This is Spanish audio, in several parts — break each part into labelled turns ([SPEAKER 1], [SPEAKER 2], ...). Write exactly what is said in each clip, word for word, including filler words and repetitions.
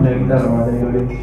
[SPEAKER 1] La guitarra me va a tener que abrir.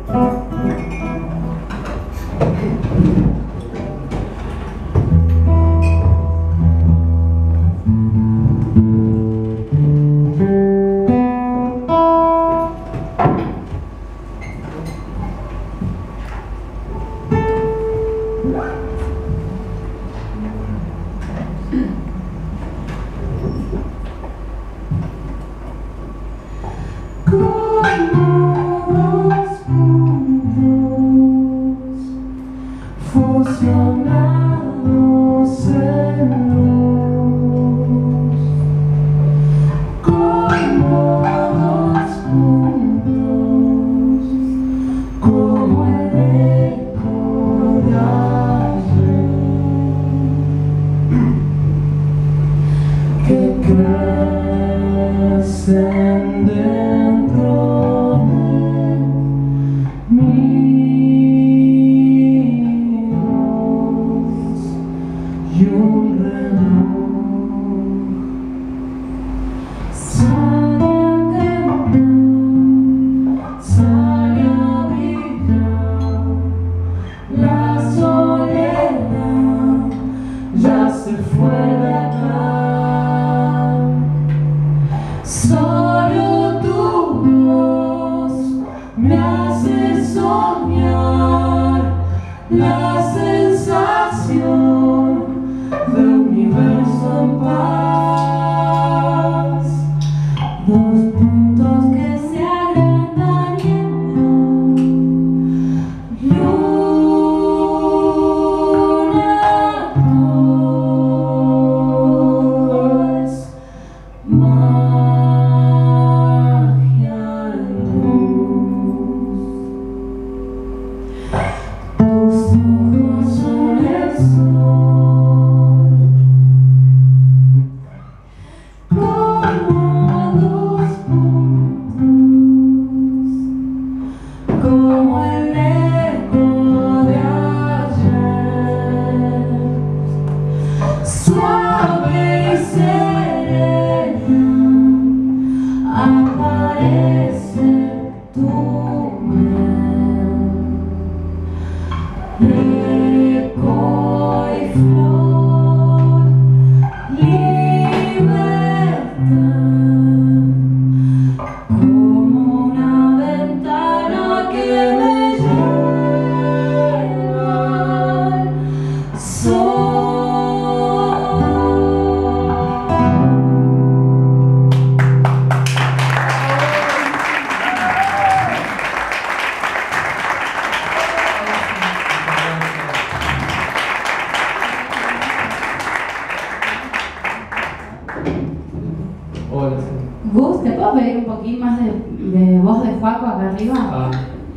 [SPEAKER 2] Fusionados en luz, como dos puntos, como el eco de ayer, que crecen dentro de mí. Y un reloj sale a cantar, sale a brillar. La soledad ya se fue de acá. Solo tu voz me hace soñar la sensación de universo en paz. Dos puntos que se agrandan y luna, todo es magia y luz. Tus ojos son el sol, como dos puntos, como el eco de ayer, suave y serena, aparece tu eco y flor, libertad, como una ventana que me lleva al
[SPEAKER 1] Hola, sí.
[SPEAKER 3] Gus, ¿te puedo pedir un poquito más de, de voz de Juaco acá arriba?
[SPEAKER 1] Ah,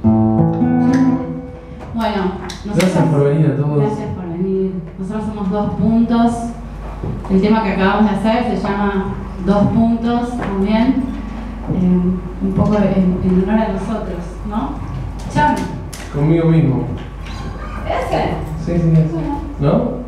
[SPEAKER 3] Bueno,
[SPEAKER 1] gracias por venir a todos.
[SPEAKER 3] Gracias por venir. Nosotros somos Dos Puntos. El tema que acabamos de hacer se llama Dos Puntos también. Eh, un poco en, en honor a nosotros, ¿no? Chami.
[SPEAKER 1] Conmigo mismo.
[SPEAKER 3] ¿Ese?
[SPEAKER 1] Sí, sí, sí.
[SPEAKER 3] Bueno.
[SPEAKER 1] ¿No?